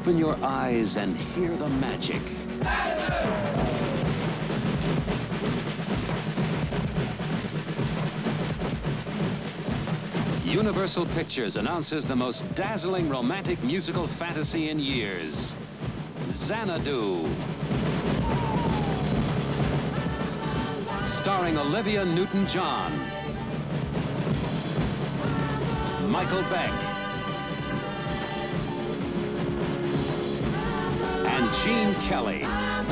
Open your eyes and hear the magic. Universal Pictures announces the most dazzling romantic musical fantasy in years, XANADU. Starring Olivia Newton-John, Michael Beck, and Gene Kelly.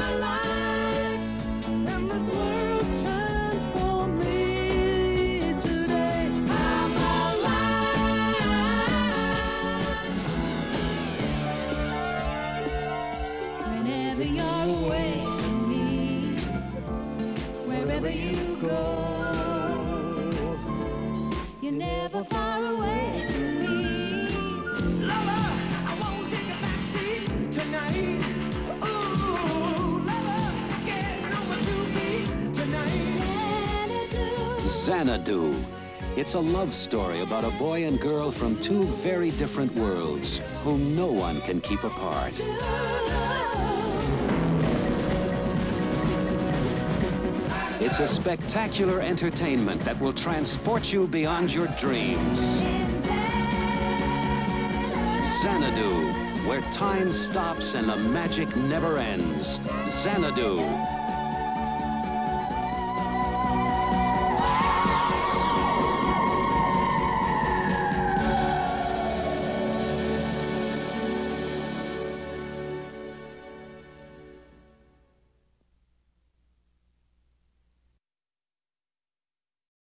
Whenever you're away from me, wherever you go, you're never far away from me. Lover, I won't take a backseat tonight. Ooh, lover, getting on my 2 feet tonight. XANADU. It's a love story about a boy and girl from two very different worlds whom no one can keep apart. It's a spectacular entertainment that will transport you beyond your dreams. XANADU, where time stops and the magic never ends. XANADU.